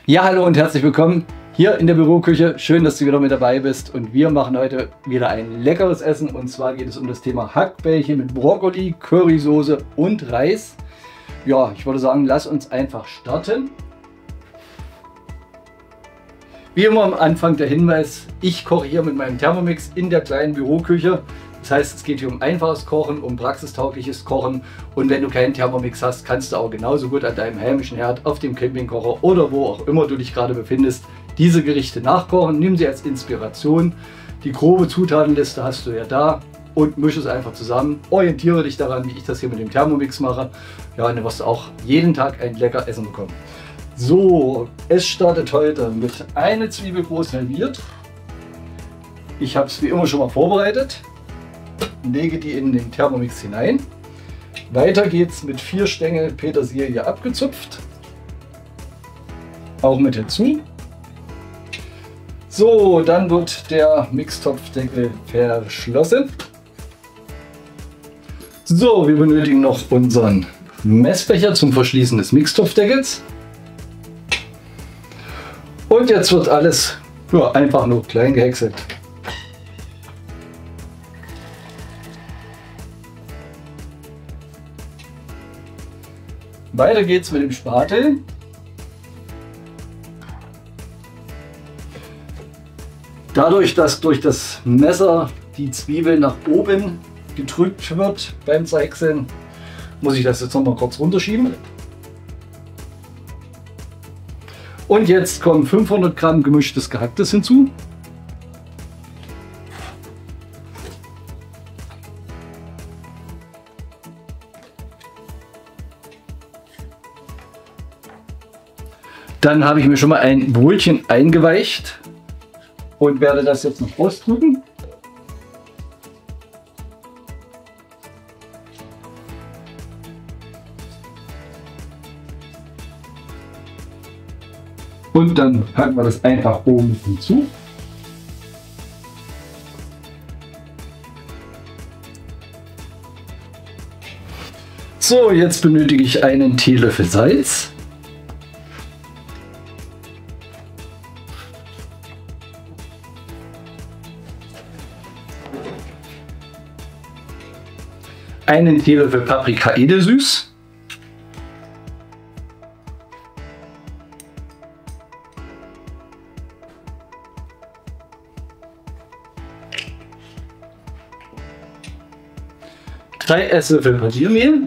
Ja, hallo und herzlich willkommen hier in der Büroküche. Schön, dass du wieder mit dabei bist und wir machen heute wieder ein leckeres Essen und zwar geht es um das Thema Hackbällchen mit Brokkoli, Currysoße und Reis. Ja, ich würde sagen, lass uns einfach starten. Wie immer am Anfang der Hinweis, ich koche hier mit meinem Thermomix in der kleinen Büroküche. Das heißt, es geht hier um einfaches Kochen, um praxistaugliches Kochen und wenn du keinen Thermomix hast, kannst du auch genauso gut an deinem heimischen Herd, auf dem Campingkocher oder wo auch immer du dich gerade befindest, diese Gerichte nachkochen. Nimm sie als Inspiration. Die grobe Zutatenliste hast du ja da und mische es einfach zusammen. Orientiere dich daran, wie ich das hier mit dem Thermomix mache. Ja, und dann wirst du auch jeden Tag ein lecker Essen bekommen. So, es startet heute mit einer Zwiebel groß halbiert. Ich habe es wie immer schon mal vorbereitet. Lege die in den Thermomix hinein. Weiter geht's mit 4 Stängel Petersilie abgezupft. Auch mit hinzu. So, dann wird der Mixtopfdeckel verschlossen. So, wir benötigen noch unseren Messbecher zum Verschließen des Mixtopfdeckels. Und jetzt wird alles einfach nur klein gehäckselt. Weiter geht's mit dem Spatel. Dadurch, dass durch das Messer die Zwiebel nach oben gedrückt wird beim Zerhäckseln, muss ich das jetzt noch mal kurz runterschieben. Und jetzt kommen 500 Gramm gemischtes Gehacktes hinzu. Dann habe ich mir schon mal ein Brötchen eingeweicht und werde das jetzt noch ausdrücken. Und dann packen wir das einfach oben hinzu. So, jetzt benötige ich einen Teelöffel Salz. Einen Teelöffel Paprika edelsüß. Drei Esslöffel Radiermehl.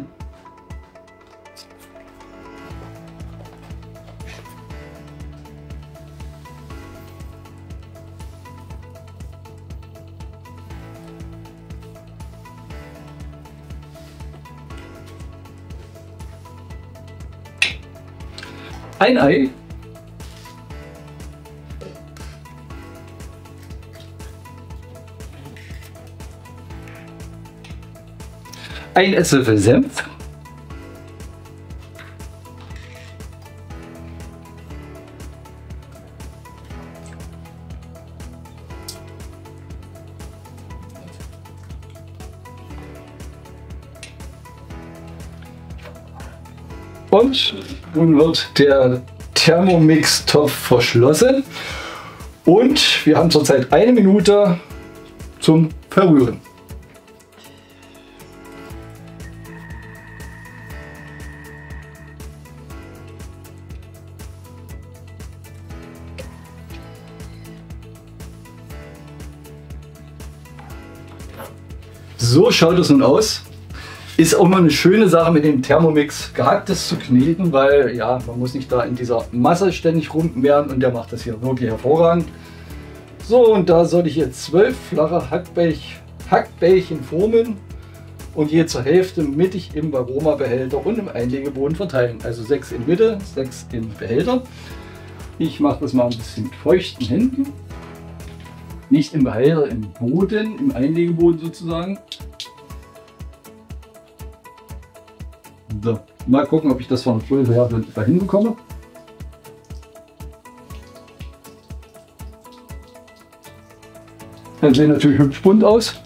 Ein Ei. Ein Esslöffel Senf. Und nun wird der Thermomix-Topf verschlossen und wir haben zurzeit 1 Minute zum Verrühren. So schaut es nun aus. Ist auch mal eine schöne Sache mit dem Thermomix Gehacktes zu kneten, weil ja, man muss nicht da in dieser Masse ständig rummehren und der macht das hier wirklich hervorragend. So, und da soll ich jetzt 12 flache Hackbällchen formen und je zur Hälfte mittig im Varoma-Behälter und im Einlegeboden verteilen. Also 6 in Mitte, 6 in Behälter. Ich mache das mal ein bisschen mit feuchten Händen. Nicht im Behälter, im Boden, im Einlegeboden sozusagen. So, mal gucken, ob ich das von der Größe her dahin bekomme. Das sieht natürlich hübsch bunt aus.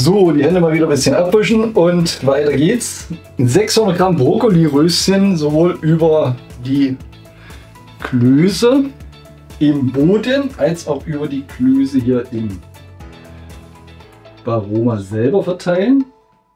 So, die Hände mal wieder ein bisschen abwischen und weiter geht's. 600 Gramm Brokkoli-Röschen sowohl über die Klöße im Boden als auch über die Klöße hier im Varoma selber verteilen.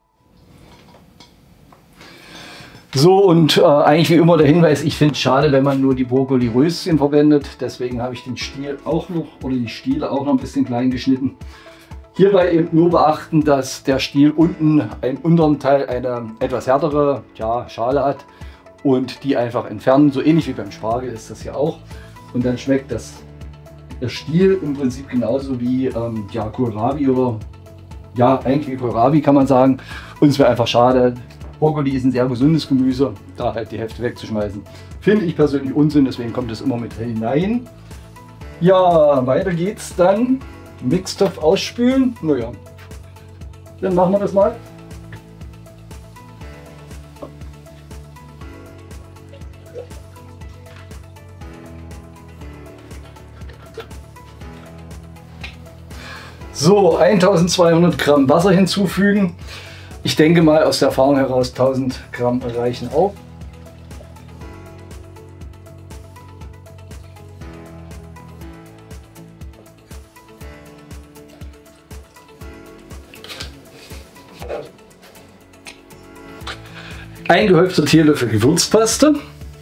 So, und eigentlich wie immer der Hinweis, ich finde es schade, wenn man nur die Brokkoli-Röschen verwendet. Deswegen habe ich den Stiel auch noch, oder die Stiele auch noch ein bisschen klein geschnitten. Hierbei eben nur beachten, dass der Stiel unten, im unteren Teil, eine etwas härtere Schale hat und die einfach entfernen. So ähnlich wie beim Spargel ist das hier auch. Und dann schmeckt der Stiel im Prinzip genauso wie Kohlrabi oder eigentlich wie Kohlrabi kann man sagen. Und es wäre einfach schade. Brokkoli ist ein sehr gesundes Gemüse, da halt die Hälfte wegzuschmeißen. Finde ich persönlich Unsinn, deswegen kommt es immer mit hinein. Ja, weiter geht's dann. Mixtopf ausspülen. Naja, dann machen wir das mal. So, 1200 Gramm Wasser hinzufügen. Ich denke mal aus der Erfahrung heraus 1000 Gramm reichen auch. Ein gehäufter Teelöffel Gewürzpaste.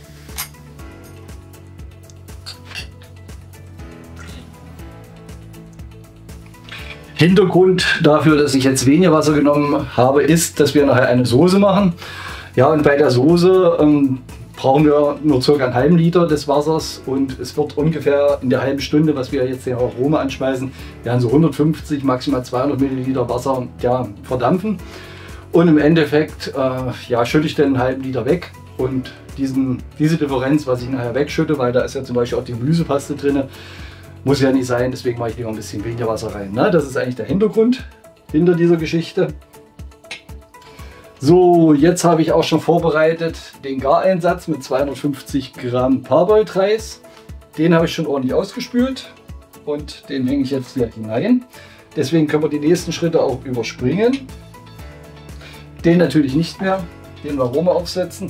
Hintergrund dafür, dass ich jetzt weniger Wasser genommen habe, ist, dass wir nachher eine Soße machen. Ja, und bei der Soße brauchen wir nur ca. einen halben Liter des Wassers und es wird ungefähr in der halben Stunde, was wir jetzt den Aroma anschmeißen, werden so 150, maximal 200 Milliliter Wasser verdampfen. Und im Endeffekt schütte ich dann einen halben Liter weg und diese Differenz, was ich nachher wegschütte, weil da ist ja zum Beispiel auch die Gemüsepaste drin, muss ja nicht sein, deswegen mache ich lieber ein bisschen weniger Wasser rein. Ne? Das ist eigentlich der Hintergrund hinter dieser Geschichte. So, jetzt habe ich auch schon vorbereitet den Gareinsatz mit 250 Gramm Parboiled Reis. Den habe ich schon ordentlich ausgespült und den hänge ich jetzt hier hinein. Deswegen können wir die nächsten Schritte auch überspringen. Den natürlich nicht mehr, den Varoma aufsetzen.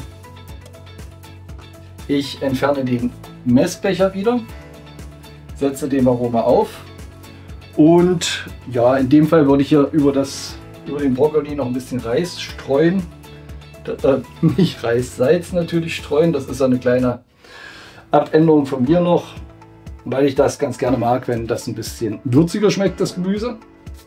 Ich entferne den Messbecher wieder. Setze den Varoma auf und ja, in dem Fall würde ich hier über den Brokkoli noch ein bisschen Reis streuen. Nicht Reissalz natürlich streuen, das ist eine kleine Abänderung von mir noch, weil ich das ganz gerne mag, wenn das ein bisschen würziger schmeckt, das Gemüse.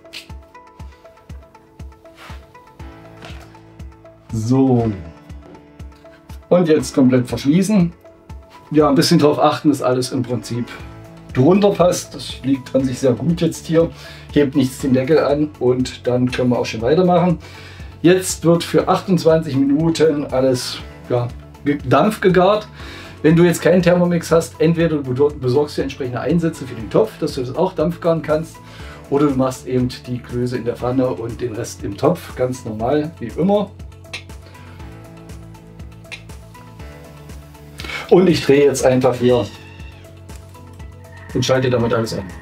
So, und jetzt komplett verschließen. Ja, ein bisschen darauf achten, dass alles im Prinzip drunter passt. Das liegt an sich sehr gut jetzt hier. Hebt nichts den Deckel an und dann können wir auch schon weitermachen. Jetzt wird für 28 Minuten alles Dampf gegart. Wenn du jetzt keinen Thermomix hast, entweder du besorgst dir entsprechende Einsätze für den Topf, dass du das auch Dampf garen kannst, oder du machst eben die Klöße in der Pfanne und den Rest im Topf, ganz normal, wie immer. Und ich drehe jetzt einfach hier und schalte damit alles an.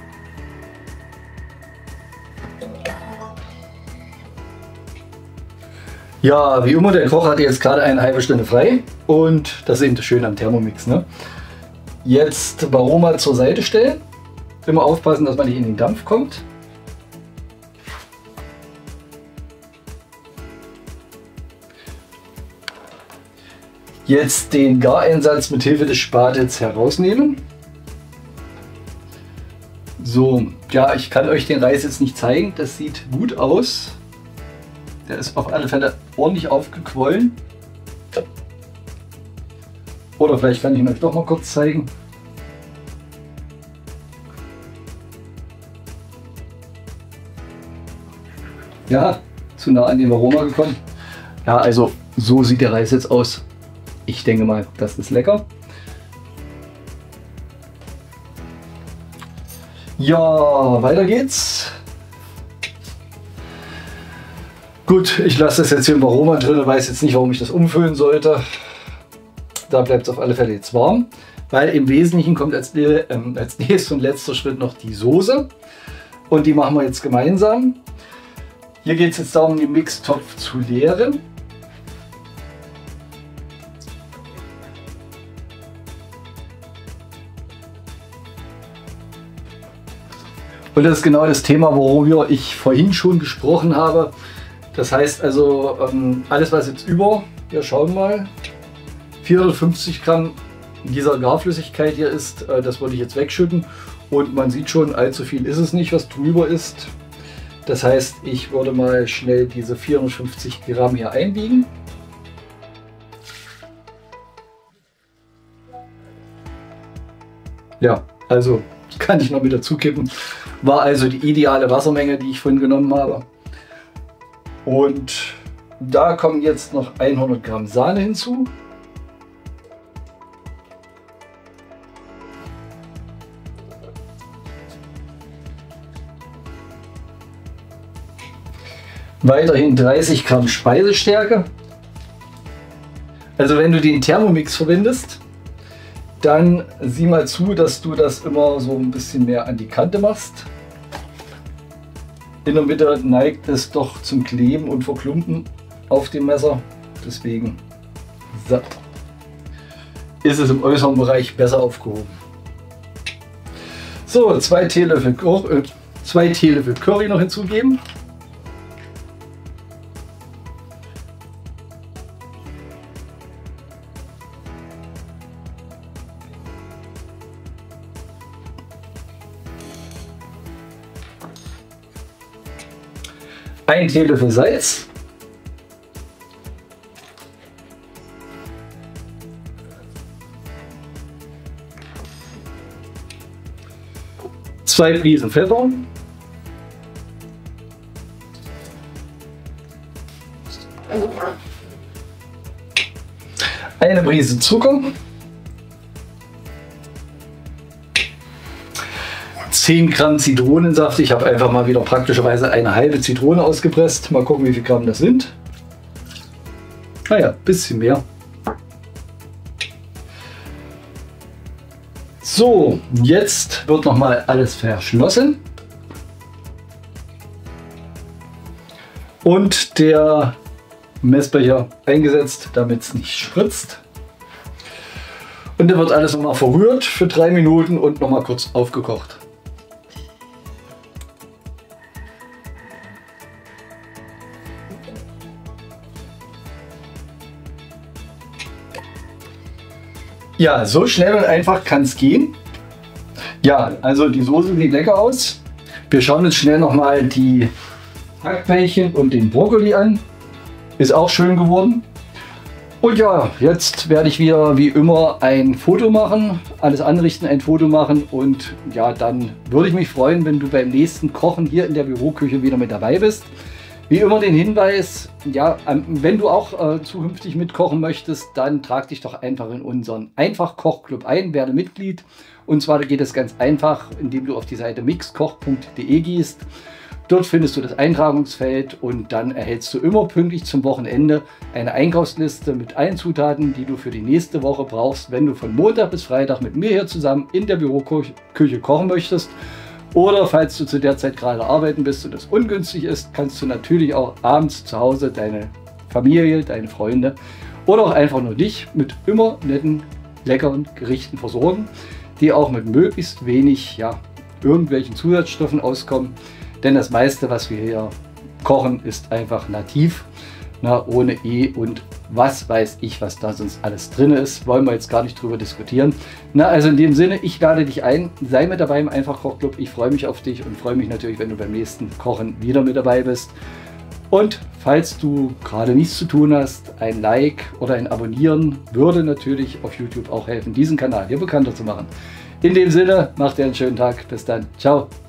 Ja, wie immer, der Koch hatte jetzt gerade eine halbe Stunde frei und das ist eben das Schöne am Thermomix. Ne? Jetzt Varoma zur Seite stellen. Immer aufpassen, dass man nicht in den Dampf kommt. Jetzt den Gareinsatz mit Hilfe des Spatels herausnehmen. So, ja, ich kann euch den Reis jetzt nicht zeigen, das sieht gut aus. Der ist auf alle Fälle ordentlich aufgequollen. Oder vielleicht kann ich ihn euch doch mal kurz zeigen. Ja, zu nah an den Varoma gekommen. Ja, also so sieht der Reis jetzt aus. Ich denke mal, das ist lecker. Ja, weiter geht's. Gut, ich lasse das jetzt hier im Varoma drin, weiß jetzt nicht, warum ich das umfüllen sollte. Da bleibt es auf alle Fälle jetzt warm, weil im Wesentlichen kommt als nächster und letzter Schritt noch die Soße. Und die machen wir jetzt gemeinsam. Hier geht es jetzt darum, den Mixtopf zu leeren. Und das ist genau das Thema, worüber ich vorhin schon gesprochen habe. Das heißt also, alles was jetzt über, wir schauen mal, 450 Gramm dieser Garflüssigkeit hier ist, das würde ich jetzt wegschütten. Und man sieht schon, allzu viel ist es nicht, was drüber ist. Das heißt, ich würde mal schnell diese 450 Gramm hier einbiegen. Ja, also kann ich noch wieder zukippen. War also die ideale Wassermenge, die ich vorhin genommen habe. Und da kommen jetzt noch 100 Gramm Sahne hinzu. Weiterhin 30 Gramm Speisestärke. Also wenn du den Thermomix verwendest, dann sieh mal zu, dass du das immer so ein bisschen mehr an die Kante machst. In der Mitte neigt es doch zum Kleben und Verklumpen auf dem Messer. Deswegen so, ist es im äußeren Bereich besser aufgehoben. So, 2 Teelöffel Curry noch hinzugeben. Ein Teelöffel Salz. Zwei Prisen Pfeffer. Eine Prise Zucker. 10 Gramm Zitronensaft. Ich habe einfach mal wieder praktischerweise eine halbe Zitrone ausgepresst. Mal gucken, wie viel Gramm das sind. Naja, ein bisschen mehr. So, jetzt wird nochmal alles verschlossen. Und der Messbecher eingesetzt, damit es nicht spritzt. Und dann wird alles nochmal verrührt für 3 Minuten und nochmal kurz aufgekocht. Ja, so schnell und einfach kann es gehen. Ja, also die Soße sieht lecker aus. Wir schauen uns schnell nochmal die Hackbällchen und den Brokkoli an. Ist auch schön geworden. Und ja, jetzt werde ich wieder wie immer ein Foto machen, alles anrichten, ein Foto machen und ja, dann würde ich mich freuen, wenn du beim nächsten Kochen hier in der Büroküche wieder mit dabei bist. Wie immer den Hinweis, ja, wenn du auch zukünftig mitkochen möchtest, dann trag dich doch einfach in unseren Einfach-Koch-Club ein, werde Mitglied. Und zwar geht es ganz einfach, indem du auf die Seite mixkoch.de gehst. Dort findest du das Eintragungsfeld und dann erhältst du immer pünktlich zum Wochenende eine Einkaufsliste mit allen Zutaten, die du für die nächste Woche brauchst, wenn du von Montag bis Freitag mit mir hier zusammen in der Büroküche kochen möchtest. Oder falls du zu der Zeit gerade arbeiten bist und es ungünstig ist, kannst du natürlich auch abends zu Hause deine Familie, deine Freunde oder auch einfach nur dich mit immer netten, leckeren Gerichten versorgen, die auch mit möglichst wenig, ja, irgendwelchen Zusatzstoffen auskommen. Denn das meiste, was wir hier kochen, ist einfach nativ, ohne und was weiß ich, was da sonst alles drin ist. Wollen wir jetzt gar nicht drüber diskutieren. Also in dem Sinne, ich lade dich ein, sei mit dabei im Einfach-Koch-Club. Ich freue mich auf dich und freue mich natürlich, wenn du beim nächsten Kochen wieder mit dabei bist. Und falls du gerade nichts zu tun hast, ein Like oder ein Abonnieren würde natürlich auf YouTube auch helfen, diesen Kanal hier bekannter zu machen. In dem Sinne, mach dir einen schönen Tag. Bis dann. Ciao.